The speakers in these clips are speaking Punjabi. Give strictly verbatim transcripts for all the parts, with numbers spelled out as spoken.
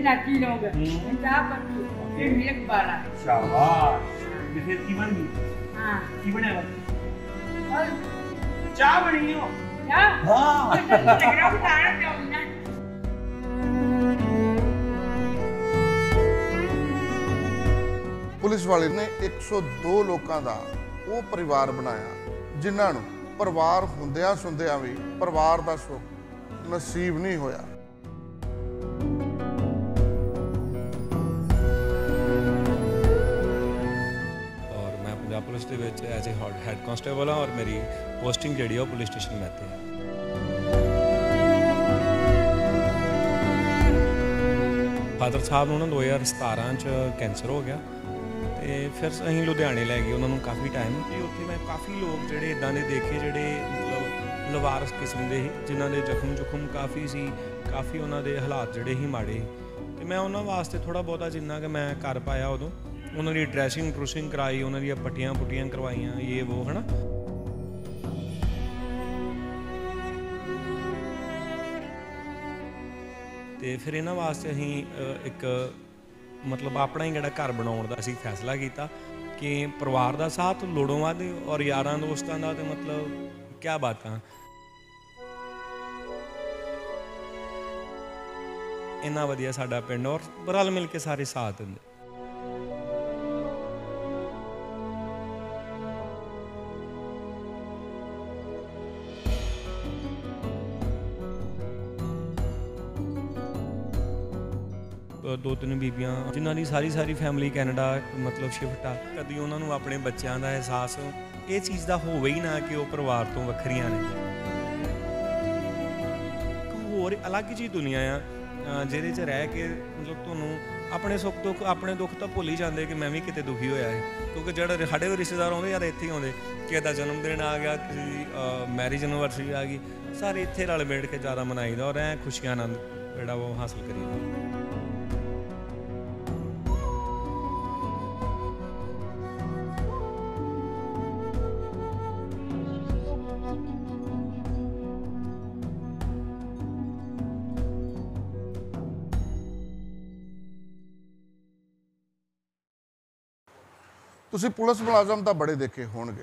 लाची लोग चाह पत्ती फिर मिल्क वाला। शाबाश। ये फिर की बन गई? हाँ की बने और चाह बनी हो? क्या हाँ। तेरा बताना चाहूँ ना। पुलिस वाले ने एक सौ दो लोगों का वो परिवार बनाया जिन्होंने परिवार हुंदियां सुंदियां भी परिवार का सुख नसीब नहीं होया। और मैं पंजाब पुलिस के विच एज ए हैड कांस्टेबल हाँ और मेरी पोस्टिंग जी है पुलिस स्टेशन मैते है। फादर साहब नूं दो हज़ार सतारह च कैंसर हो गया तो फिर असीं लुधियाने लै गए उन्होंने काफ़ी टाइम तो उत्थे मैं काफ़ी लोग जिहड़े इदां दे देखे जिहड़े मतलब लवारस किस्म के ही जिन्हां दे जख्म जुख्म काफ़ी सी काफ़ी उन्हां दे हालात जिहड़े ही माड़े तो मैं उन्हां वास्ते थोड़ा बहुता जिन्ना कि मैं कर पाया उदों उन्हां दी ड्रैसिंग ट्रूसिंग कराई उन्हां दियां पट्टियां पुट्टियां करवाइयां ये वो है ना। तो फिर इन्हां वास्ते असीं एक मतलब अपना ही जिहड़ा घर बनाउण दा असीं फैसला किया कि परिवार का साथ लोड़ों वध और यारां दोस्तां दा ते मतलब क्या बातां इन्ना वधिया साडा पिंड और रल मिल के सारे साथ दिंदे। दो तीन बीबियां जिन्हों की सारी सारी फैमिली कैनेडा मतलब शिफ्ट आ कभी उन्होंने अपने बच्चों का एहसास ये चीज़ का होवे ही ना कि वो परिवार तो वक्रियां ने होर अलग जी दुनिया आ जिहदे च रह के मतलब तुहानूं अपने सुख दुख अपने दुख तो भुल ही जाते कि मैं भी किते दुखी होया है क्योंकि जो साढ़े रिश्तेदार आते यार इत्थे ही आते किसी का जन्मदिन आ गया किसी मैरिज एनिवर्सरी आ गई सारे इत्थे रल मिल के ज़्यादा मनाईदा और ऐ खुशियां आनंद जिहड़ा वो हासिल करीदा। तुसी पुलिस मुलाजम तो बड़े देखे होणगे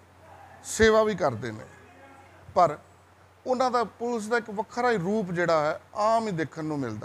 सेवा भी करते हैं पर उन्हां दा पुलिस का एक वखरा ही रूप जिहड़ा है आम ही देखने को मिलता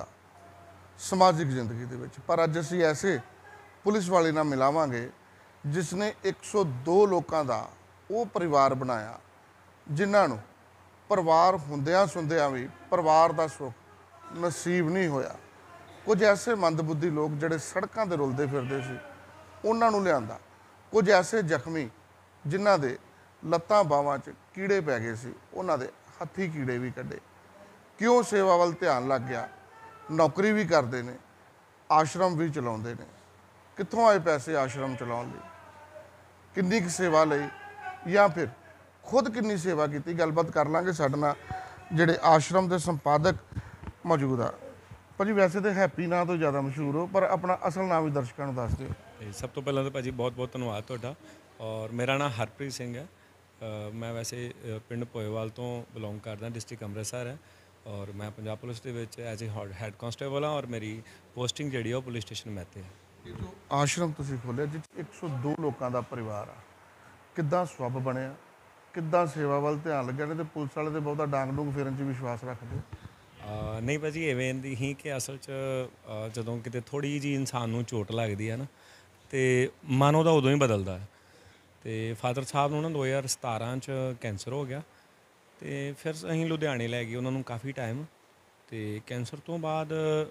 समाजिक जिंदगी दे विच। पर अज असीं ऐसे पुलिस वाले नाल मिलावांगे जिसने एक सौ दो लोगों का वो परिवार बनाया जिन्होंने परिवार हुंदियां सुंदियां भी परिवार का सुख नसीब नहीं होया। कुछ ऐसे मंदबुद्धि लोग जिहड़े सड़कों ते रुलदे फिरदे सी उन्हां नूं लिआंदा, कुछ ऐसे जख्मी जिन्हां दे लत्तां बावां च कीड़े पै गए सी उन्हां दे हत्थी कीड़े भी कड्ढे। क्यों सेवा वाल ध्यान लग गया, नौकरी भी करते हैं आश्रम भी चलाउंदे ने। कित्थों आए पैसे आश्रम चलाउण लई, किन्नी क सेवा लई या फिर खुद किन्नी सेवा की, गलबात कर लांगे साडे नाल जिहड़े आश्रम के संपादक मौजूद आ। भाजी वैसे तो हैप्पी नाम तो ज़्यादा मशहूर हो पर अपना असल नाम भी दर्शकों को दस दिओ। सब तो पहले तो भाजी बहुत बहुत धन्यवाद तुहाडा और मेरा नाम हरप्रीत सिंह है। uh, मैं वैसे पिंड पोएवाल तो बिलोंग करदा डिस्ट्रिक्ट अमृतसर है और मैं पंजाब पुलिस के विच एज ए हैड कांस्टेबल हाँ और मेरी पोस्टिंग जी है पुलिस स्टेशन मैते है। जो आश्रम तुसीं खोलिया जिस एक सौ दो लोगों का परिवार आ किद्दां स्वब बनिया, किद्दां सेवा वाल ध्यान लग्या ने ते पुलिस वाले तो बहुता डांग डूंग फेरन च विश्वास रखदे? Uh, नहीं भाजी इवें दी ही कि असल च uh, जदों किते थोड़ी जी इंसान नूं चोट लगदी है ना तो मन उहदा उदों ही बदलदा है। तो फादर साहब नूं ना दो हज़ार सतारह च कैंसर हो गया तो फिर असीं लुधियाने लै गए उन्होंने काफ़ी टाइम तो कैंसर तो बाद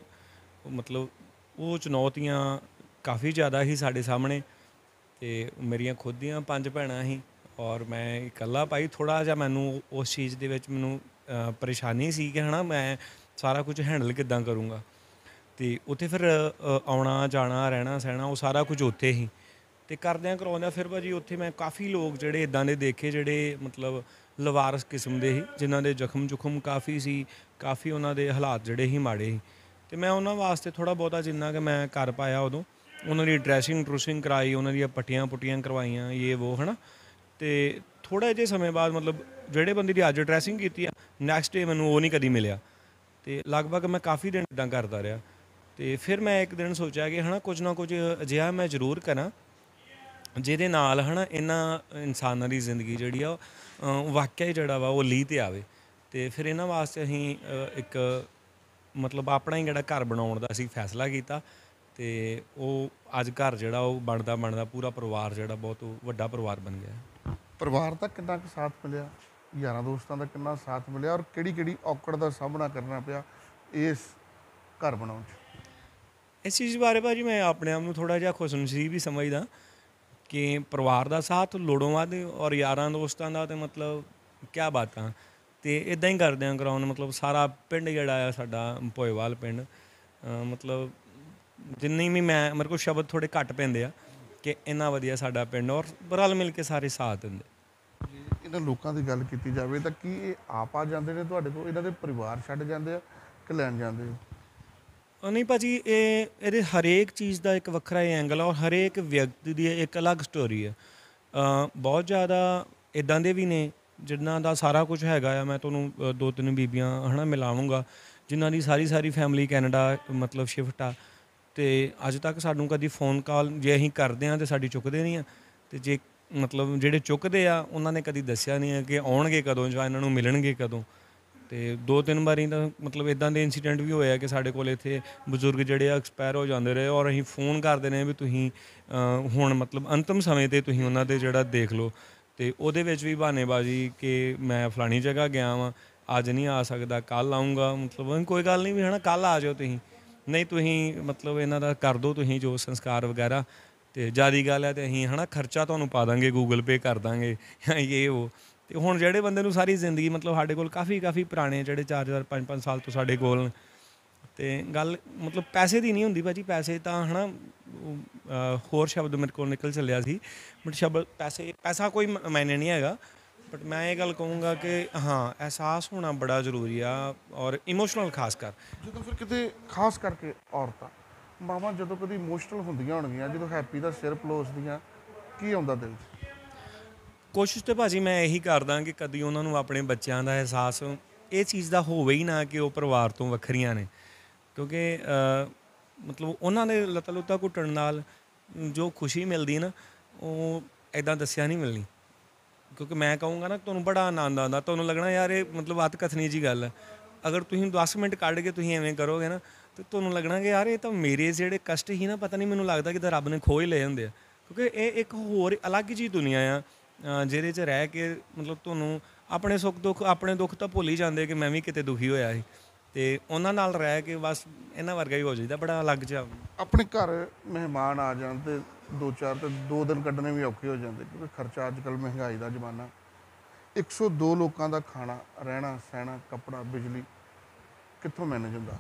मतलब वो चुनौतियां काफ़ी ज़्यादा ही साडे सामने तो मेरियां खुद दियां पंज भैणां ही और मैं इकल्ला भाई थोड़ा जिहा मैनूं उस चीज़ दे विच मैनूं परेशानी सी कि है ना मैं सारा कुछ हैंडल किद्दां करूँगा तो उत्थे फिर आउणा जाना रहना सहना वो सारा कुछ उत्थे ही तो करदियां करवाउंदियां फिर भाजी उत्थे मैं काफ़ी लोग जिहड़े इदां दे देखे जिहड़े मतलब लवारस किस्म के ही जिन्हां दे जख्म जुख्म काफ़ी सी काफ़ी उन्हां दे हालात जिहड़े ही माड़े ही तो मैं उन्हां वास्ते थोड़ा बहुता जिन्ना कि मैं कर पाया उदों उन्हां दी ड्रैसिंग ट्रूसिंग कराई उन्हां दियां पट्टियां पुट्टियां करवाइयां ये वो है ना। तो थोड़ा जे समय बाद मतलब ਜਿਹੜੇ ਬੰਦੇ ਦੀ ਅੱਜ ਡਰੈਸਿੰਗ ਕੀਤੀ ਆ ਨੈਕਸਟ ਡੇ ਮੈਨੂੰ ਉਹ ਨਹੀਂ ਕਦੀ ਮਿਲਿਆ ਤੇ ਲਗਭਗ ਮੈਂ ਕਾਫੀ ਦਿਨ ਇੱਦਾਂ ਕਰਦਾ ਰਿਹਾ ਤੇ ਫਿਰ ਮੈਂ ਇੱਕ ਦਿਨ ਸੋਚਿਆ ਕਿ ਹਨਾ ਕੁਝ ਨਾ ਕੁਝ ਅਜਿਹਾ ਮੈਂ ਜ਼ਰੂਰ ਕਰਾਂ ਜਿਹਦੇ ਨਾਲ ਹਨਾ ਇਹਨਾਂ ਇਨਸਾਨਾਂ ਦੀ ਜ਼ਿੰਦਗੀ ਜਿਹੜੀ ਆ ਉਹ ਵਾਕਿਆ ਹੀ ਜਿਹੜਾ ਵਾ ਉਹ ਲੀਹ 'ਤੇ ਆਵੇ। ਅਤੇ ਫਿਰ ਇਹਨਾਂ ਵਾਸਤੇ ਅਸੀਂ ਇੱਕ ਮਤਲਬ ਆਪਣਾ ਹੀ ਜਿਹੜਾ ਘਰ ਬਣਾਉਣ ਦਾ ਅਸੀਂ ਫੈਸਲਾ ਕੀਤਾ ਅਤੇ ਉਹ ਅੱਜ ਘਰ ਜਿਹੜਾ ਉਹ ਬਣਦਾ ਬਣਦਾ ਪੂਰਾ ਪਰਿਵਾਰ ਜਿਹੜਾ ਬਹੁਤ ਵੱਡਾ ਪਰਿਵਾਰ ਬਣ ਗਿਆ। ਪਰਿਵਾਰ ਦਾ ਕਿੰਨਾ ਕੁ ਸਾਥ ਮਿਲਿਆ, ਯਾਰਾਂ ਦੋਸਤਾਂ ਦਾ ਕਿੰਨਾ ਸਾਥ ਮਿਲਿਆ, ਔਰ ਕਿਹੜੀ ਕਿਹੜੀ ਔਕੜ ਦਾ ਸਾਹਮਣਾ ਕਰਨਾ ਪਿਆ ਇਸ ਘਰ ਬਣਾਉਣ 'ਚ? ਇਸ ਚੀਜ਼ ਬਾਰੇ ਭਾਜੀ ਮੈਂ ਆਪਣੇ ਆਪ ਨੂੰ ਥੋੜ੍ਹਾ ਜਿਹਾ ਖੁਸ਼ਨਸੀਬ ਹੀ ਸਮਝਦਾ ਕਿ ਪਰਿਵਾਰ ਦਾ ਸਾਥ ਲੋੜੋਂ ਵੱਧ ਔਰ ਯਾਰਾਂ ਦੋਸਤਾਂ ਦਾ ਤਾਂ ਮਤਲਬ ਕਿਆ ਬਾਤਾਂ। ਅਤੇ ਇੱਦਾਂ ਹੀ ਕਰਦੇ ਹਾਂ ਗਰਾਊਂਡ ਮਤਲਬ ਸਾਰਾ ਪਿੰਡ ਜਿਹੜਾ ਆ ਸਾਡਾ ਭੋਏਵਾਲ ਪਿੰਡ ਮਤਲਬ ਜਿੰਨੀ ਵੀ ਮੈਂ ਮੇਰੇ ਕੋਲ ਸ਼ਬਦ ਥੋੜ੍ਹੇ ਘੱਟ ਪੈਂਦੇ ਆ ਕਿ ਇੰਨਾ ਵਧੀਆ ਸਾਡਾ ਪਿੰਡ ਔਰ ਰਲ ਮਿਲ ਕੇ ਸਾਰੇ ਸਾਥ ਦਿੰਦੇ। ਜੇ ਇਹਨਾਂ ਲੋਕਾਂ ਦੀ ਗੱਲ ਕੀਤੀ ਜਾਵੇ ਤਾਂ ਕੀ ਇਹ ਆਪ ਆ ਜਾਂਦੇ ਨੇ ਤੁਹਾਡੇ ਕੋਲ, ਇਹਨਾਂ ਦੇ ਪਰਿਵਾਰ ਛੱਡ ਜਾਂਦੇ ਆ ਕਿ ਲੈਣ ਜਾਂਦੇ ਹੋ? ਨਹੀਂ ਭਾਜੀ, ਇਹ ਇਹਦੇ ਹਰੇਕ ਚੀਜ਼ ਦਾ ਇੱਕ ਵੱਖਰਾ ਹੀ ਐਂਗਲ ਆ ਔਰ ਹਰੇਕ ਵਿਅਕਤੀ ਦੀ ਇੱਕ ਅਲੱਗ ਸਟੋਰੀ ਹੈ। ਬਹੁਤ ਜ਼ਿਆਦਾ ਇੱਦਾਂ ਦੇ ਵੀ ਨੇ ਜਿਨ੍ਹਾਂ ਦਾ ਸਾਰਾ ਕੁਝ ਹੈਗਾ ਆ। ਮੈਂ ਤੁਹਾਨੂੰ ਦੋ ਤਿੰਨ ਬੀਬੀਆਂ ਹੈ ਨਾ ਮਿਲਾਵਾਂਗਾ ਜਿਨ੍ਹਾਂ ਦੀ ਸਾਰੀ ਸਾਰੀ ਫੈਮਿਲੀ ਕੈਨੇਡਾ ਮਤਲਬ ਸ਼ਿਫਟ ਆ ਅਤੇ ਅੱਜ ਤੱਕ ਸਾਨੂੰ ਕਦੀ ਫੋਨ ਕਾਲ ਜੇ ਅਸੀਂ ਕਰਦੇ ਹਾਂ ਤਾਂ ਸਾਡੀ ਚੁੱਕਦੇ ਨਹੀਂ ਆ, ਅਤੇ ਜੇ ਮਤਲਬ ਜਿਹੜੇ ਚੁੱਕਦੇ ਆ ਉਹਨਾਂ ਨੇ ਕਦੀ ਦੱਸਿਆ ਨਹੀਂ ਹੈ ਕਿ ਆਉਣਗੇ ਕਦੋਂ ਜਾਂ ਇਹਨਾਂ ਨੂੰ ਮਿਲਣਗੇ ਕਦੋਂ। ਅਤੇ ਦੋ ਤਿੰਨ ਵਾਰੀ ਤਾਂ ਮਤਲਬ ਇੱਦਾਂ ਦੇ ਇੰਸੀਡੈਂਟ ਵੀ ਹੋਏ ਆ ਕਿ ਸਾਡੇ ਕੋਲ ਇੱਥੇ ਬਜ਼ੁਰਗ ਜਿਹੜੇ ਆ ਐਕਸਪਾਇਰ ਹੋ ਜਾਂਦੇ ਰਹੇ ਔਰ ਅਸੀਂ ਫੋਨ ਕਰਦੇ ਨੇ ਵੀ ਤੁਸੀਂ ਹੁਣ ਮਤਲਬ ਅੰਤਿਮ ਸਮੇਂ 'ਤੇ ਤੁਸੀਂ ਉਹਨਾਂ ਦੇ ਜਿਹੜਾ ਦੇਖ ਲਓ। ਅਤੇ ਉਹਦੇ ਵਿੱਚ ਵੀ ਬਹਾਨੇਬਾਜ਼ੀ ਕਿ ਮੈਂ ਫਲਾਣੀ ਜਗ੍ਹਾ ਗਿਆ ਵਾਂ, ਅੱਜ ਨਹੀਂ ਆ ਸਕਦਾ, ਕੱਲ੍ਹ ਆਊਂਗਾ। ਮਤਲਬ ਕੋਈ ਗੱਲ ਨਹੀਂ ਵੀ ਹੈ ਨਾ ਕੱਲ੍ਹ ਆ ਜਾਓ ਤੁਸੀਂ, ਨਹੀਂ ਤੁਸੀਂ ਮਤਲਬ ਇਹਨਾਂ ਦਾ ਕਰ ਦਿਓ ਤੁਸੀਂ ਜੋ ਸੰਸਕਾਰ ਵਗੈਰਾ। ਅਤੇ ਜ਼ਿਆਦਾ ਗੱਲ ਹੈ ਅਤੇ ਅਸੀਂ ਹੈ ਨਾ ਖਰਚਾ ਤੁਹਾਨੂੰ ਪਾ ਦਾਂਗੇ, ਗੂਗਲ ਪੇ ਕਰ ਦਾਂਗੇ ਜਾਂ ਇਹ ਉਹ। ਅਤੇ ਹੁਣ ਜਿਹੜੇ ਬੰਦੇ ਨੂੰ ਸਾਰੀ ਜ਼ਿੰਦਗੀ ਮਤਲਬ ਸਾਡੇ ਕੋਲ ਕਾਫੀ ਕਾਫੀ ਪੁਰਾਣੇ ਜਿਹੜੇ ਚਾਰ ਚਾਰ ਪੰਜ ਪੰਜ ਸਾਲ ਤੋਂ ਸਾਡੇ ਕੋਲ, ਅਤੇ ਗੱਲ ਮਤਲਬ ਪੈਸੇ ਦੀ ਨਹੀਂ ਹੁੰਦੀ ਭਾਅ ਜੀ। ਪੈਸੇ ਤਾਂ ਹੈ ਨਾ ਹੋਰ ਸ਼ਬਦ ਮੇਰੇ ਕੋਲ ਨਿਕਲ ਚੱਲਿਆ ਸੀ ਬਟ ਸ਼ਬਦ ਪੈਸੇ ਪੈਸਾ ਕੋਈ ਮਾਇਨੇ ਨਹੀਂ ਹੈਗਾ। ਬਟ ਮੈਂ ਇਹ ਗੱਲ ਕਹੂੰਗਾ ਕਿ ਹਾਂ ਅਹਿਸਾਸ ਹੋਣਾ ਬੜਾ ਜ਼ਰੂਰੀ ਆ ਔਰ ਇਮੋਸ਼ਨਲ ਖਾਸ ਕਰ। ਜਦੋਂ ਫਿਰ ਕਿਤੇ ਖਾਸ ਕਰਕੇ ਔਰਤਾਂ ਮਾਵਾਂ ਜਦੋਂ ਕਦੀ ਇਮੋਸ਼ਨਲ ਹੁੰਦੀਆਂ ਹੋਣਗੀਆਂ, ਜਦੋਂ ਹੈਪੀ ਦਾ ਸਿਰ ਪਲੋਸਦੀਆਂ, ਕੀ ਆਉਂਦਾ ਦਿਲ 'ਚ? ਕੋਸ਼ਿਸ਼ ਤਾਂ ਭਾਅ ਜੀ ਮੈਂ ਇਹੀ ਕਰਦਾ ਕਿ ਕਦੀ ਉਹਨਾਂ ਨੂੰ ਆਪਣੇ ਬੱਚਿਆਂ ਦਾ ਅਹਿਸਾਸ ਇਹ ਚੀਜ਼ ਦਾ ਹੋਵੇ ਹੀ ਨਾ ਕਿ ਉਹ ਪਰਿਵਾਰ ਤੋਂ ਵੱਖਰੀਆਂ ਨੇ, ਕਿਉਂਕਿ ਮਤਲਬ ਉਹਨਾਂ ਦੇ ਲੱਤਾਂ ਲੁੱਤਾਂ ਘੁੱਟਣ ਨਾਲ ਜੋ ਖੁਸ਼ੀ ਮਿਲਦੀ ਨਾ ਉਹ ਇੱਦਾਂ ਦੱਸਿਆ ਨਹੀਂ ਮਿਲਣੀ। ਕਿਉਂਕਿ ਮੈਂ ਕਹੂੰਗਾ ਨਾ ਤੁਹਾਨੂੰ ਬੜਾ ਆਨੰਦ ਆਉਂਦਾ, ਤੁਹਾਨੂੰ ਲੱਗਣਾ ਯਾਰ ਇਹ ਮਤਲਬ ਅੱਤ ਕਥਨੀ ਜੀ ਗੱਲ ਹੈ। ਅਗਰ ਤੁਸੀਂ ਦਸ ਮਿੰਟ ਕੱਢ ਕੇ ਤੁਸੀਂ ਐਵੇਂ ਕਰੋਗੇ ਨਾ ਤਾਂ ਤੁਹਾਨੂੰ ਲੱਗਣਾ ਕਿ ਯਾਰ ਇਹ ਤਾਂ ਮੇਰੇ ਜਿਹੜੇ ਕਸ਼ਟ ਹੀ ਨਾ ਪਤਾ ਨਹੀਂ ਮੈਨੂੰ ਲੱਗਦਾ ਕਿ ਤਾਂ ਰੱਬ ਨੇ ਖੋਹ ਹੀ ਲਏ ਹੁੰਦੇ ਆ। ਕਿਉਂਕਿ ਇਹ ਇੱਕ ਹੋਰ ਅਲੱਗ ਜਿਹੀ ਦੁਨੀਆ ਆ ਜਿਹਦੇ 'ਚ ਰਹਿ ਕੇ ਮਤਲਬ ਤੁਹਾਨੂੰ ਆਪਣੇ ਸੁੱਖ ਦੁੱਖ ਆਪਣੇ ਦੁੱਖ ਤਾਂ ਭੁੱਲ ਹੀ ਜਾਂਦੇ ਕਿ ਮੈਂ ਵੀ ਕਿਤੇ ਦੁਖੀ ਹੋਇਆ ਸੀ, ਅਤੇ ਉਹਨਾਂ ਨਾਲ ਰਹਿ ਕੇ ਬਸ ਇਹਨਾਂ ਵਰਗਾ ਹੀ ਹੋ ਜਾਈਦਾ, ਬੜਾ ਅਲੱਗ ਜਿਹਾ। ਆਪਣੇ ਘਰ ਮਹਿਮਾਨ ਆ ਜਾਣ ਤੇ ਦੋ ਚਾਰ ਤੇ ਦੋ ਦਿਨ ਕੱਢਣੇ ਵੀ ਔਖੇ ਹੋ ਜਾਂਦੇ ਕਿਉਂਕਿ ਖਰਚਾ ਅੱਜ ਕੱਲ੍ਹ ਮਹਿੰਗਾਈ ਦਾ ਜ਼ਮਾਨਾ। ਇੱਕ ਸੌ ਦੋ ਲੋਕਾਂ ਦਾ ਖਾਣਾ, ਰਹਿਣਾ ਸਹਿਣਾ, ਕੱਪੜਾ, ਬਿਜਲੀ ਕਿੱਥੋਂ ਮੈਨੇਜ ਹੁੰਦਾ?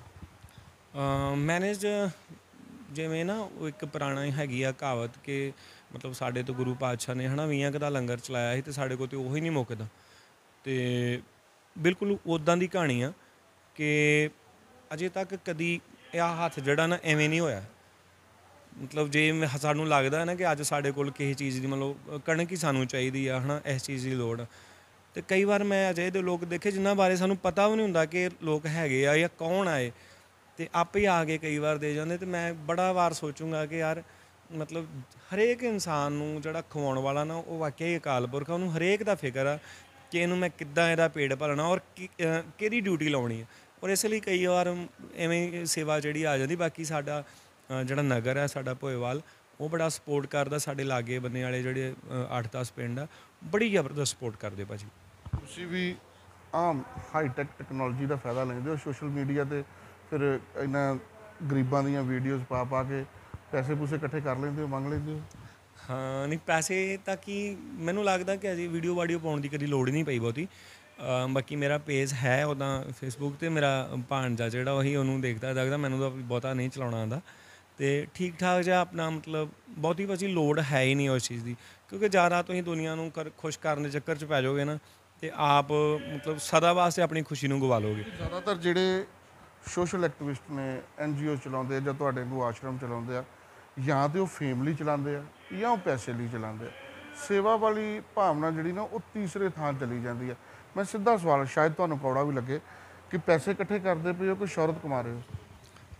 ਮੈਨੇਜ ਜਿਵੇਂ ਨਾ ਉਹ ਇੱਕ ਪੁਰਾਣਾ ਹੈਗੀ ਆ ਕਹਾਵਤ ਕਿ ਮਤਲਬ ਸਾਡੇ ਤੋਂ ਗੁਰੂ ਪਾਤਸ਼ਾਹ ਨੇ ਹੈ ਨਾ ਵੀਹਾਂ ਕੁ ਦਾ ਲੰਗਰ ਚਲਾਇਆ ਸੀ ਅਤੇ ਸਾਡੇ ਕੋਲ ਤਾਂ ਉਹੀ ਨਹੀਂ ਮੁੱਕਦਾ। ਅਤੇ ਬਿਲਕੁਲ ਉੱਦਾਂ ਦੀ ਕਹਾਣੀ ਆ ਕਿ ਅਜੇ ਤੱਕ ਕਦੀ ਇਹ ਹੱਥ ਜਿਹੜਾ ਨਾ ਐਵੇਂ ਨਹੀਂ ਹੋਇਆ। ਮਤਲਬ ਜੇ ਸਾਨੂੰ ਲੱਗਦਾ ਨਾ ਕਿ ਅੱਜ ਸਾਡੇ ਕੋਲ ਕਿਸੇ ਚੀਜ਼ ਦੀ ਮਤਲਬ ਕਣਕ ਹੀ ਸਾਨੂੰ ਚਾਹੀਦੀ ਆ ਹੈ ਨਾ, ਇਸ ਚੀਜ਼ ਦੀ ਲੋੜ, ਅਤੇ ਕਈ ਵਾਰ ਮੈਂ ਅਜਿਹੇ ਦੇ ਲੋਕ ਦੇਖੇ ਜਿਨ੍ਹਾਂ ਬਾਰੇ ਸਾਨੂੰ ਪਤਾ ਵੀ ਨਹੀਂ ਹੁੰਦਾ ਕਿ ਲੋਕ ਹੈਗੇ ਆ ਜਾਂ ਕੌਣ ਆਏ, ਅਤੇ ਆਪੇ ਹੀ ਆ ਕੇ ਕਈ ਵਾਰ ਦੇ ਜਾਂਦੇ। ਅਤੇ ਮੈਂ ਬੜਾ ਵਾਰ ਸੋਚੂੰਗਾ ਕਿ ਯਾਰ ਮਤਲਬ ਹਰੇਕ ਇਨਸਾਨ ਨੂੰ ਜਿਹੜਾ ਖਵਾਉਣ ਵਾਲਾ ਨਾ ਉਹ ਵਾਕਿਆ ਹੀ ਅਕਾਲ ਪੁਰਖ ਆ, ਉਹਨੂੰ ਹਰੇਕ ਦਾ ਫਿਕਰ ਆ ਕਿ ਇਹਨੂੰ ਮੈਂ ਕਿੱਦਾਂ ਇਹਦਾ ਪੇਟ ਭਰਨਾ ਔਰ ਕਿਹੜੀ ਡਿਊਟੀ ਲਾਉਣੀ ਹੈ। ਔਰ ਇਸ ਲਈ ਕਈ ਵਾਰ ਐਵੇਂ ਸੇਵਾ ਜਿਹੜੀ ਆ ਜਾਂਦੀ। ਬਾਕੀ ਸਾਡਾ ਜਿਹੜਾ ਨਗਰ ਹੈ ਸਾਡਾ ਭੋਏਵਾਲ ਉਹ ਬੜਾ ਸਪੋਰਟ ਕਰਦਾ, ਸਾਡੇ ਲਾਗੇ ਬੰਨੇ ਵਾਲੇ ਜਿਹੜੇ ਅੱਠ ਦਸ ਪਿੰਡ ਆ ਬੜੀ ਜ਼ਬਰਦਸਤ ਸਪੋਰਟ ਕਰਦੇ ਭਾਅ ਜੀ। ਤੁਸੀਂ ਵੀ ਆਮ ਹਾਈਟੈਕ ਟੈਕਨੋਲੋਜੀ ਦਾ ਫਾਇਦਾ ਲੈਂਦੇ ਹੋ ਸੋਸ਼ਲ ਮੀਡੀਆ 'ਤੇ, ਫਿਰ ਇਹਨਾਂ ਗਰੀਬਾਂ ਦੀਆਂ ਵੀਡੀਓਜ਼ ਪਾ ਪਾ ਕੇ ਪੈਸੇ ਪੂਸੇ ਇਕੱਠੇ ਕਰ ਲੈਂਦੇ ਹੋ, ਮੰਗ ਲੈਂਦੇ ਹੋ? ਹਾਂ ਨਹੀਂ ਪੈਸੇ ਤਾਂ ਕੀ ਮੈਨੂੰ ਲੱਗਦਾ ਕਿ ਅਜੇ ਵੀਡੀਓ ਵਾਡੀਓ ਪਾਉਣ ਦੀ ਕਦੀ ਲੋੜ ਹੀ ਨਹੀਂ ਪਈ ਬਹੁਤੀ। ਬਾਕੀ ਮੇਰਾ ਪੇਜ ਹੈ ਉੱਦਾਂ ਫੇਸਬੁੱਕ 'ਤੇ, ਮੇਰਾ ਭਾਣਜਾ ਜਿਹੜਾ ਉਹੀ ਉਹਨੂੰ ਦੇਖਦਾ ਦੇਖਦਾ, ਮੈਨੂੰ ਤਾਂ ਬਹੁਤਾ ਨਹੀਂ ਚਲਾਉਣਾ ਆਉਂਦਾ। ਅਤੇ ਠੀਕ ਠਾਕ ਜਿਹਾ ਆਪਣਾ ਮਤਲਬ ਬਹੁਤੀ ਭਾਜੀ ਲੋੜ ਹੈ ਹੀ ਨਹੀਂ ਉਸ ਚੀਜ਼ ਦੀ, ਕਿਉਂਕਿ ਜ਼ਿਆਦਾ ਤੁਸੀਂ ਦੁਨੀਆ ਨੂੰ ਕਰ ਖੁਸ਼ ਕਰਨ ਦੇ ਚੱਕਰ 'ਚ ਪੈ ਜਾਓਗੇ ਨਾ ਅਤੇ ਆਪ ਮਤਲਬ ਸਦਾ ਵਾਸਤੇ ਆਪਣੀ ਖੁਸ਼ੀ ਨੂੰ ਗਵਾ ਲਓਗੇ। ਜ਼ਿਆਦਾਤਰ ਜਿਹੜੇ ਸੋਸ਼ਲ ਐਕਟਿਵਿਸਟ ਨੇ, ਐਨ ਜੀ ਓ ਚਲਾਉਂਦੇ ਆ ਜਾਂ ਤੁਹਾਡੇ ਕੋਲ ਆਸ਼ਰਮ ਚਲਾਉਂਦੇ ਆ, ਜਾਂ ਤਾਂ ਉਹ ਫੇਮ ਲਈ ਚਲਾਉਂਦੇ ਆ ਜਾਂ ਉਹ ਪੈਸੇ ਲਈ ਚਲਾਉਂਦੇ ਆ। ਸੇਵਾ ਵਾਲੀ ਭਾਵਨਾ ਜਿਹੜੀ ਨਾ ਉਹ ਤੀਸਰੇ ਥਾਂ ਚਲੀ ਜਾਂਦੀ ਆ। ਮੈਂ ਸਿੱਧਾ ਸਵਾਲ, ਸ਼ਾਇਦ ਤੁਹਾਨੂੰ ਕੌੜਾ ਵੀ ਲੱਗੇ, ਕਿ ਪੈਸੇ ਇਕੱਠੇ ਕਰਦੇ ਪਏ ਹੋ ਕਿ ਸ਼ੌਹਰਤ ਕਮਾ ਰਹੇ ਹੋ?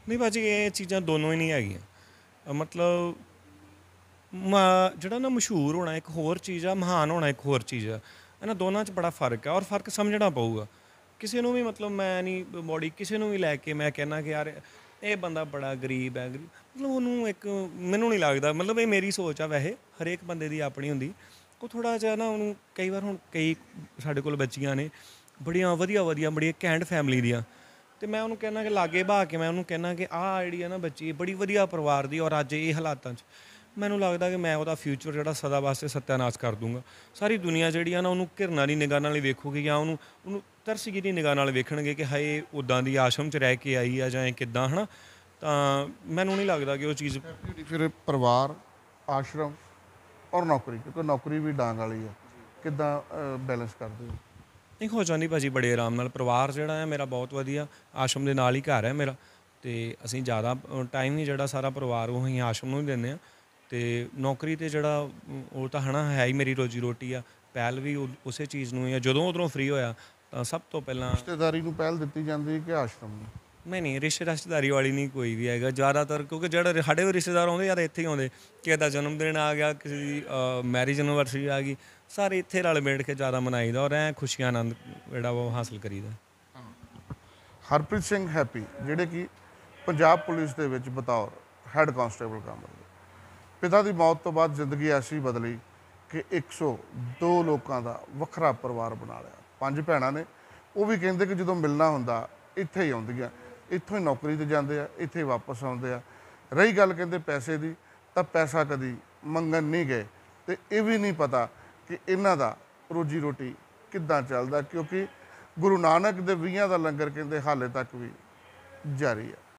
ਨਹੀਂ ਭਾਜੀ ਇਹ ਚੀਜ਼ਾਂ ਦੋਨੋਂ ਹੀ ਨਹੀਂ ਹੈਗੀਆਂ ਅ, ਮਤਲਬ ਮ- ਜਿਹੜਾ ਨਾ ਮਸ਼ਹੂਰ ਹੋਣਾ ਇੱਕ ਹੋਰ ਚੀਜ਼ ਆ, ਮਹਾਨ ਹੋਣਾ ਇੱਕ ਹੋਰ ਚੀਜ਼ ਆ। ਇਹਨਾਂ ਦੋਨਾਂ 'ਚ ਬੜਾ ਫਰਕ ਆ ਔਰ ਫਰਕ ਸਮਝਣਾ ਪਊਗਾ ਕਿਸੇ ਨੂੰ ਵੀ। ਮਤਲਬ ਮੈਂ ਨਹੀਂ ਬੋਡੀ ਕਿਸੇ ਨੂੰ ਵੀ ਲੈ ਕੇ ਮੈਂ ਕਹਿੰਦਾ ਕਿ ਯਾਰ ਇਹ ਬੰਦਾ ਬੜਾ ਗਰੀਬ ਹੈ, ਗਰੀਬ ਮਤਲਬ ਉਹਨੂੰ ਇੱਕ ਮੈਨੂੰ ਨਹੀਂ ਲੱਗਦਾ, ਮਤਲਬ ਇਹ ਮੇਰੀ ਸੋਚ ਆ। ਵੈਸੇ ਹਰੇਕ ਬੰਦੇ ਦੀ ਆਪਣੀ ਹੁੰਦੀ, ਉਹ ਥੋੜ੍ਹਾ ਜਿਹਾ ਨਾ ਉਹਨੂੰ ਕਈ ਵਾਰ ਹੁਣ ਕਈ ਸਾਡੇ ਕੋਲ ਬੱਚੀਆਂ ਨੇ ਬੜੀਆਂ ਵਧੀਆ ਵਧੀਆ ਬੜੀਆਂ ਘੈਂਟ ਫੈਮਿਲੀ ਦੀਆਂ, ਅਤੇ ਮੈਂ ਉਹਨੂੰ ਕਹਿੰਦਾ ਕਿ ਲਾਗੇ ਬਹਾ ਕੇ ਮੈਂ ਉਹਨੂੰ ਕਹਿੰਦਾ ਕਿ ਆਹ ਜਿਹੜੀ ਆ ਨਾ ਬੱਚੀ ਬੜੀ ਵਧੀਆ ਪਰਿਵਾਰ ਦੀ ਔਰ ਅੱਜ ਇਹ ਹਾਲਾਤਾਂ 'ਚ ਮੈਨੂੰ ਲੱਗਦਾ ਕਿ ਮੈਂ ਉਹਦਾ ਫਿਊਚਰ ਜਿਹੜਾ ਸਦਾ ਵਾਸਤੇ ਸੱਤਿਆਨਾਸ਼ ਕਰ ਦੂੰਗਾ। ਸਾਰੀ ਦੁਨੀਆ ਜਿਹੜੀ ਆ ਨਾ ਉਹਨੂੰ ਘਿਰਨਾ ਦੀ ਨਿਗਾਹ ਨਾਲ ਹੀ ਵੇਖੂਗੀ ਜਾਂ ਉਹਨੂੰ ਉਹਨੂੰ ਤਰਸਗੀ ਦੀ ਨਿਗਾਹ ਨਾਲ ਵੇਖਣਗੇ ਕਿ ਹਾਏ ਉੱਦਾਂ ਦੀ ਆਸ਼ਰਮ 'ਚ ਰਹਿ ਕੇ ਆਈ ਆ ਜਾਂ ਇਹ ਕਿੱਦਾਂ, ਹੈ ਨਾ। ਤਾਂ ਮੈਨੂੰ ਨਹੀਂ ਲੱਗਦਾ ਕਿ ਉਹ ਚੀਜ਼ ਫਿਰ ਪਰਿਵਾਰ, ਆਸ਼ਰਮ ਔਰ ਨੌਕਰੀ, ਕਿਉਂਕਿ ਨੌਕਰੀ ਵੀ ਡਾਂਗ ਵਾਲੀ ਆ, ਕਿੱਦਾਂ ਬੈਲੈਂਸ ਕਰਦੇ ਹੋ? ਨਹੀਂ ਹੋ ਜਾਂਦੀ ਭਾਜੀ ਬੜੇ ਆਰਾਮ ਨਾਲ। ਪਰਿਵਾਰ ਜਿਹੜਾ ਹੈ ਮੇਰਾ ਬਹੁਤ ਵਧੀਆ, ਆਸ਼ਰਮ ਦੇ ਨਾਲ ਹੀ ਘਰ ਹੈ ਮੇਰਾ, ਅਤੇ ਅਸੀਂ ਜ਼ਿਆਦਾ ਟਾਈਮ ਹੀ ਜਿਹੜਾ ਸਾਰਾ ਪਰਿਵਾਰ ਉਹ ਅਸੀਂ ਆਸ਼ਰਮ ਨੂੰ ਹੀ ਦਿੰਦੇ ਹਾਂ। ਅਤੇ ਨੌਕਰੀ 'ਤੇ ਜਿਹੜਾ ਉਹ ਤਾਂ ਹੈ ਨਾ ਹੈ ਹੀ ਮੇਰੀ ਰੋਜੀ ਰੋਟੀ ਆ, ਪਹਿਲ ਵੀ ਉਹ ਉਸੇ ਚੀਜ਼ ਨੂੰ ਹੀ ਆ। ਜਦੋਂ ਉੱਧਰੋਂ ਫ੍ਰੀ ਹੋਇਆ ਤਾਂ ਸਭ ਤੋਂ ਪਹਿਲਾਂ ਰਿਸ਼ਤੇਦਾਰੀ ਨੂੰ ਪਹਿਲ ਦਿੱਤੀ ਜਾਂਦੀ ਕਿ ਆਸ਼ਰਮ ਨੂੰ? ਨਹੀਂ ਨਹੀਂ ਰਿਸ਼ਤੇ ਰਿਸ਼ਤੇਦਾਰੀ ਵਾਲੀ ਨਹੀਂ ਕੋਈ ਵੀ ਹੈਗਾ ਜ਼ਿਆਦਾਤਰ, ਕਿਉਂਕਿ ਜਿਹੜੇ ਸਾਡੇ ਵੀ ਰਿਸ਼ਤੇਦਾਰ ਆਉਂਦੇ ਯਾਰ ਇੱਥੇ ਹੀ ਆਉਂਦੇ, ਕਿਸੇ ਦਾ ਜਨਮ ਦਿਨ ਆ ਗਿਆ, ਕਿਸੇ ਦੀ ਮੈਰਿਜ ਐਨੀਵਰਸਰੀ ਆ ਗਈ, ਸਾਰੇ ਇੱਥੇ ਰਲ ਮਿਲ ਕੇ ਜ਼ਿਆਦਾ ਮਨਾਈਦਾ ਔਰ ਐਂ ਖੁਸ਼ੀਆਂ ਆਨੰਦ ਜਿਹੜਾ ਉਹ ਹਾਸਲ ਕਰੀਦਾ। ਹਰਪ੍ਰੀਤ ਸਿੰਘ ਹੈਪੀ ਜਿਹੜੇ ਕਿ ਪੰਜਾਬ ਪੁਲਿਸ ਦੇ ਵਿੱਚ ਬਤੌਰ ਹੈੱਡ ਕਾਂਸਟੇਬਲ ਕੰਮ ਕਰਦੇ, ਪਿਤਾ ਦੀ ਮੌਤ ਤੋਂ ਬਾਅਦ ਜ਼ਿੰਦਗੀ ਐਸੀ ਬਦਲੀ ਕਿ ਇੱਕ ਸੌ ਦੋ ਲੋਕਾਂ ਦਾ ਵੱਖਰਾ ਪਰਿਵਾਰ ਬਣਾ ਲਿਆ। ਪੰਜ ਭੈਣਾਂ ਨੇ, ਉਹ ਵੀ ਕਹਿੰਦੇ ਕਿ ਜਦੋਂ ਮਿਲਣਾ ਹੁੰਦਾ ਇੱਥੇ ਹੀ ਆਉਂਦੀਆਂ, ਇੱਥੋਂ ਹੀ ਨੌਕਰੀ 'ਤੇ ਜਾਂਦੇ ਆ, ਇੱਥੇ ਹੀ ਵਾਪਸ ਆਉਂਦੇ ਆ। ਰਹੀ ਗੱਲ ਕਹਿੰਦੇ ਪੈਸੇ ਦੀ, ਤਾਂ ਪੈਸਾ ਕਦੀ ਮੰਗਣ ਨਹੀਂ ਗਏ, ਅਤੇ ਇਹ ਵੀ ਨਹੀਂ ਪਤਾ ਕਿ ਇਹਨਾਂ ਦਾ ਰੋਜੀ ਰੋਟੀ ਕਿੱਦਾਂ ਚੱਲਦਾ, ਕਿਉਂਕਿ ਗੁਰੂ ਨਾਨਕ ਦੇ ਵੀਹਾਂ ਦਾ ਲੰਗਰ ਕਹਿੰਦੇ ਹਾਲੇ ਤੱਕ ਵੀ ਜਾਰੀ ਹੈ।